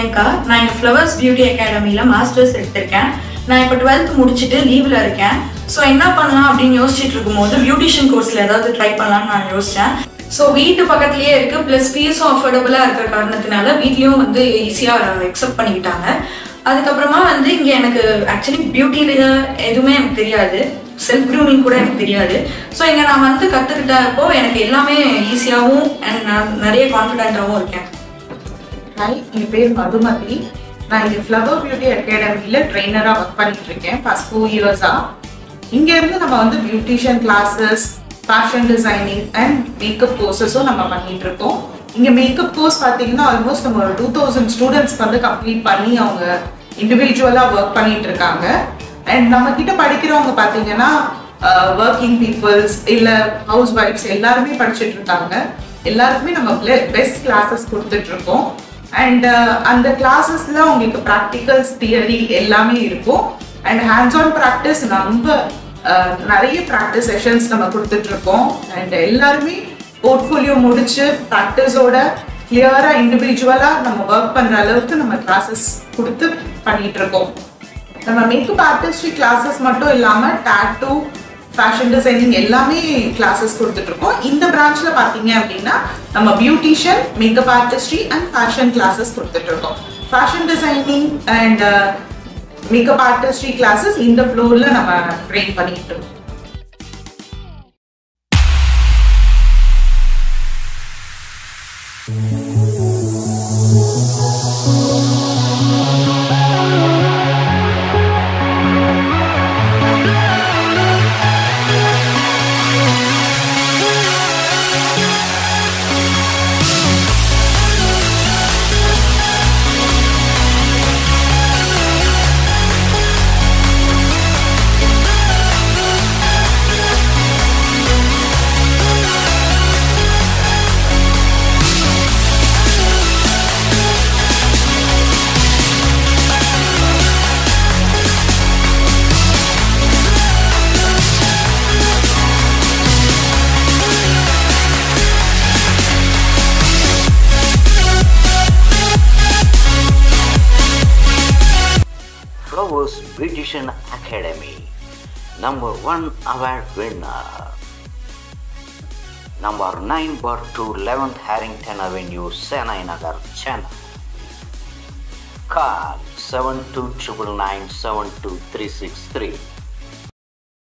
பிரியங்கா. நான் இங்க flowers beauty அகாடமில masters எடுத்திருக்கேன். நான் இப்போ 12th முடிச்சுட்டு லீவ்ல இருக்கேன். ஸோ என்ன பண்ணலாம் அப்படின்னு யோசிச்சுட்டு இருக்கும்போது பியூட்டிஷியன் கோர்ஸ்ல ஏதாவது ட்ரை பண்ணலாம்னு நான் யோசிச்சேன். ஸோ வீட்டு பக்கத்துலேயே இருக்கு, ப்ளஸ் ஃபீஸும் அஃபோர்டபுளாக இருக்கிற காரணத்தினால வீட்லேயும் வந்து ஈஸியாக அக்செப்ட் பண்ணிக்கிட்டாங்க. அதுக்கப்புறமா வந்து இங்கே எனக்கு ஆக்சுவலி பியூட்டியில் எதுவுமே எனக்கு தெரியாது, செல்ஃப் க்ரூமிங் கூட எனக்கு தெரியாது. ஸோ இங்கே நான் வந்து கற்றுக்கிட்டப்போ எனக்கு எல்லாமே ஈஸியாகவும் அண்ட் நான் நிறைய கான்ஃபிடென்ட்டாகவும் இருக்கேன். ஹாய், என் பேர் மதுமதி. நான் இங்கே ஃப்ளவர் பியூட்டி அகாடமியில் ட்ரெயினராக ஒர்க் பண்ணிட்டு இருக்கேன் ஃபாஸ்ட் 4 இயர்ஸாக. இங்கேருந்து நம்ம வந்து beautician classes, fashion designing and makeup கோர்சஸும் நம்ம பண்ணிட்டு இருக்கோம். இங்கே மேக்கப் கோர்ஸ் பார்த்தீங்கன்னா ஆல்மோஸ்ட் நம்ம ஒரு 2000 ஸ்டூடெண்ட்ஸ்க்கு வந்து கம்ப்ளீட் பண்ணி அவங்க இண்டிவிஜுவலாக ஒர்க் பண்ணிட்டு இருக்காங்க. அண்ட் நம்ம கிட்ட படிக்கிறவங்க பார்த்தீங்கன்னா ஒர்க்கிங் பீப்புள்ஸ் இல்லை ஹவுஸ் ஒய்ஃப்ஸ் எல்லாருமே படிச்சுட்டு இருக்காங்க. எல்லாருக்குமே நம்ம பெஸ்ட் கிளாஸஸ் கொடுத்துட்டு இருக்கோம். அண்ட் அந்த கிளாஸஸ்ல உங்களுக்கு ப்ராக்டிகல்ஸ், தியரி எல்லாமே இருக்கும். அண்ட் ஹேண்ட்ஸ் ஆன் ப்ராக்டிஸ் ரொம்ப நிறைய ப்ராக்டிஸ் செஷன்ஸ் நம்ம கொடுத்துட்டு இருக்கோம். அண்ட் எல்லாருமே போர்ட்ஃபோலியோ முடிச்சு ப்ராக்டிஸோட கிளியராக இண்டிவிஜுவலாக நம்ம ஒர்க் பண்ணுற அளவுக்கு நம்ம கிளாஸஸ் கொடுத்து பண்ணிட்டு இருக்கோம். நம்ம மேக்கப் ஆர்டிஸ்ட்ரி கிளாஸஸ் மட்டும் இல்லாமல் டாட்டூ, ஃபேஷன் டிசைனிங் எல்லாமே கிளாஸஸ் கொடுத்துட்டு இருக்கோம். இந்த பிரான்ச்ல பார்த்தீங்க அப்படின்னா நம்ம beautician, makeup artistry and fashion classes கொடுத்துட்டு இருக்கோம். Fashion designing and makeup artistry classes இந்த ஃப்ளோர்ல நம்ம ட்ரெயின் பண்ணிட்டு இருக்கோம். Beautician Academy, #1 award winner, number 9/2 11th Harrington Avenue, Chennai Nagar, Chennai. Call 7299 72363.